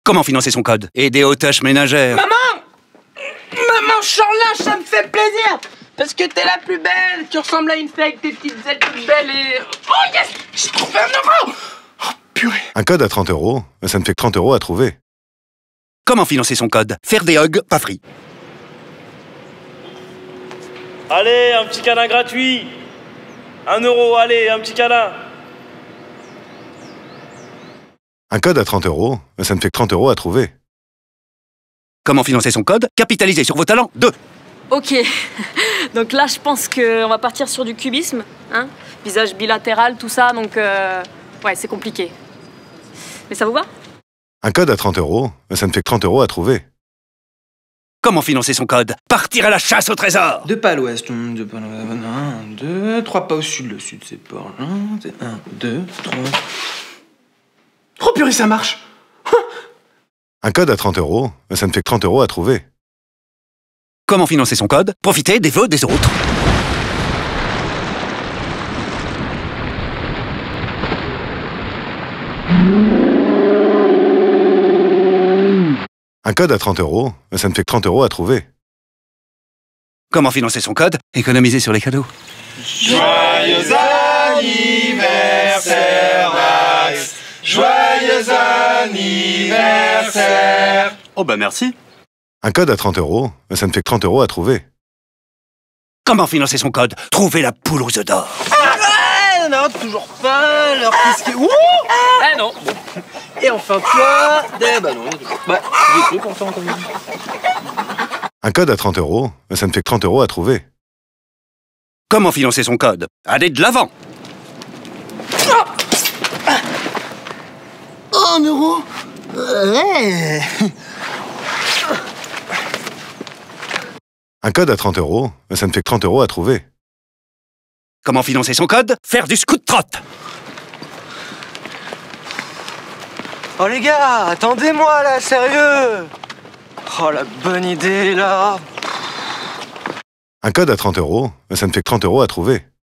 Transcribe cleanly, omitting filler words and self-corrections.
Comment financer son code? Aider aux tâches ménagères. Maman! Maman, Charlin, ça me fait plaisir! Parce que t'es la plus belle! Tu ressembles à une fée avec tes petites ailes toutes belles et... Oh yes! J'ai trouvé 1 euro! Oh purée! Un code à 30 €, ça ne fait que 30 € à trouver. Comment financer son code? Faire des hugs pas free. Allez, un petit câlin gratuit. 1 euro, allez, un petit câlin. Un code à 30 €, ça ne fait que 30 € à trouver. Comment financer son code? Capitaliser sur vos talents. 2. Ok, donc là je pense qu'on va partir sur du cubisme, hein, visage bilatéral, tout ça, donc ouais, c'est compliqué. Mais ça vous va? Un code à 30 €, ça ne fait que 30 € à trouver. Comment financer son code? Partir à la chasse au trésor. 2 pas à l'ouest, 2 pas à l'ouest, 1, 2, 3 pas au sud, le sud c'est par là, 1, 2, 3... Oh purée, ça marche! Un code à 30 €, ça ne fait que 30 € à trouver. Comment financer son code? Profiter des vœux des autres. Un code à 30 €, ça ne fait que 30 € à trouver. Comment financer son code? Économiser sur les cadeaux. Joyeux anniversaire, Max! Joyeux anniversaire! Oh bah merci. Un code à 30 €, ça ne fait que 30 € à trouver. Comment financer son code? Trouver la poule aux œufs d'or. Ah non, toujours pas, alors qu'est-ce qui... Ouh! Ah non! Et enfin toi... Bah non, bah, des trucs enfin comme ça. Un code à 30 €, ça ne fait que 30 € à trouver. Comment financer son code? Aller de l'avant. 1 euro? Ouais! Un code à 30 €, ça ne fait que 30 € à trouver. Comment financer son code? Faire du scout-trot. Oh les gars, attendez-moi là, sérieux! Oh la bonne idée là! Un code à 30 €, ça ne fait que 30 € à trouver.